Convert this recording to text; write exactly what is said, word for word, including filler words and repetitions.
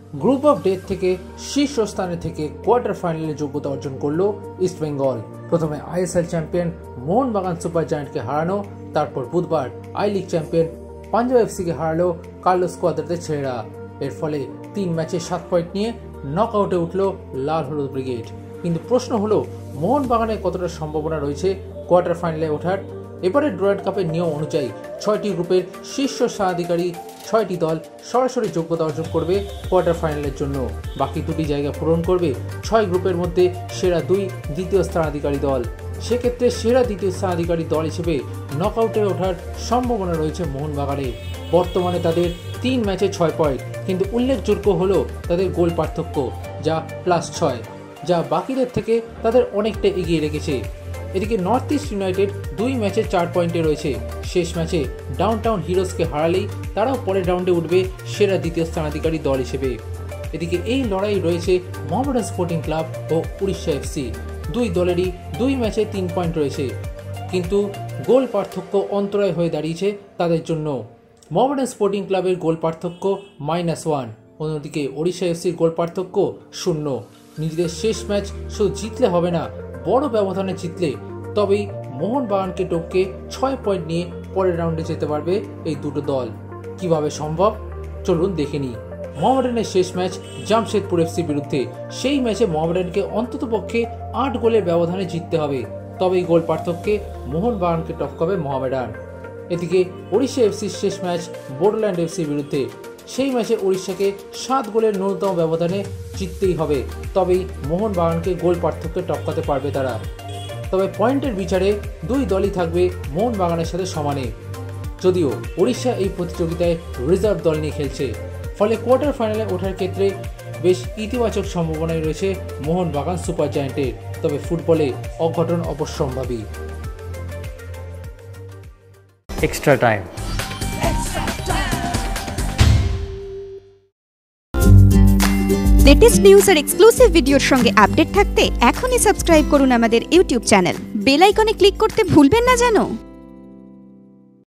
Group of death থেকে শীর্ষস্থানে থেকে quarter ফাইনালে যোগ্যতা অর্জন করলো ইস্ট বেঙ্গল। প্রথমে আইএসএল চ্যাম্পিয়ন মোহনবাগান সুপার জায়ান্টকে হারানো, তারপর বুধবার আই লিগ চ্যাম্পিয়ন পাঞ্জাব এফসিকে হারালো কার্লোস কোয়াদ্রাদের ছেলেরা। এর ফলে তিন ম্যাচে সাত পয়েন্ট নিয়ে নক আউটে উঠল লাল হলুদ ব্রিগেড। কিন্তু প্রশ্ন হলো, মোহনবাগানের কতটা সম্ভাবনা রয়েছে কোয়ার্টার ফাইনালে ওঠার? এবারে ডুরান্ড কাপের নিয়ম অনুযায়ী ছয়টি গ্রুপের শীর্ষ স্থানাধিকারী ছয়টি দল সরাসরি যোগ্যতা অর্জন করবে কোয়ার্টার ফাইনালের জন্য। বাকি দুটি জায়গা পূরণ করবে ছয় গ্রুপের মধ্যে সেরা দুই দ্বিতীয় স্থানাধিকারী দল। সেক্ষেত্রে সেরা দ্বিতীয় স্থানাধিকারী দল হিসেবে নকআউটে ওঠার সম্ভাবনা রয়েছে মোহনবাগানের। বর্তমানে তাদের তিন ম্যাচে ছয় পয়েন্ট, কিন্তু উল্লেখযোগ্য হলো তাদের গোল পার্থক্য, যা প্লাস ছয়, যা বাকিদের থেকে তাদের অনেকটা এগিয়ে রেখেছে। এদিকে নর্থ ইস্ট ইউনাইটেড দুই ম্যাচে চার পয়েন্টে রয়েছে। শেষ ম্যাচে ডাউনটাউন হিরোজকে হারালেই তারাও পরের রাউন্ডে উঠবে সেরা দ্বিতীয় স্থানাধিকারী দল হিসেবে। এদিকে এই লড়াই রয়েছে মোহামেডান স্পোর্টিং ক্লাব ও উড়িষ্যা এফসি। দুই দলেরই দুই ম্যাচে তিন পয়েন্ট রয়েছে, কিন্তু গোল পার্থক্য অন্তরায় হয়ে দাঁড়িয়েছে তাদের জন্য। মোহামেডান স্পোর্টিং ক্লাবের গোল পার্থক্য মাইনাস ওয়ান, অন্যদিকে উড়িষ্যা এফসির গোল পার্থক্য শূন্য। নিজেদের শেষ ম্যাচ শুধু জিতলে হবে না, বড় ব্যবধানে জিতলে তবেই মোহনবাগানকে টপকে ছয় পয়েন্ট নিয়ে পরের রাউন্ডে যেতে পারবে এই দুটো দল। কিভাবে সম্ভব চলুন দেখে নিই। মোহামেডানের শেষ ম্যাচ জামশেদপুর এফসির বিরুদ্ধে। সেই ম্যাচে মোহামেডানকে অন্ততপক্ষে আট গোলের ব্যবধানে জিততে হবে, তবেই গোল পার্থক্যে মোহনবাগানকে টপকাবে মোহামেডান। এদিকে উড়িষ্যা এফসির শেষ ম্যাচ বোডোল্যান্ড এফসির বিরুদ্ধে। সেই ম্যাচে উড়িষ্যাকে সাত গোলের ন্যূনতম ব্যবধানে জিততেই হবে, তবেই মোহনবাগানকে গোল পার্থক্যে টপকাতে পারবে তারা। তবে পয়েন্টের বিচারে দুই দলই থাকবে মোহনবাগানের সাথে সমানে, যদিও উড়িষ্যা এই প্রতিযোগিতায় রিজার্ভ দল নিয়ে খেলছে। ফলে কোয়ার্টার ফাইনালে ওঠার ক্ষেত্রে বেশ ইতিবাচক সম্ভাবনাই রয়েছে মোহনবাগান সুপার জায়ান্টের। তবে ফুটবলে অঘটন অবশ্যম্ভাবী। Extra time. লেটেস্ট নিউজ আর এক্সক্লুসিভ ভিডিওর সঙ্গে আপডেট থাকতে এখনই সাবস্ক্রাইব করুন আমাদের ইউটিউব চ্যানেল। বেল আইকনে ক্লিক করতে ভুলবেন না যেন।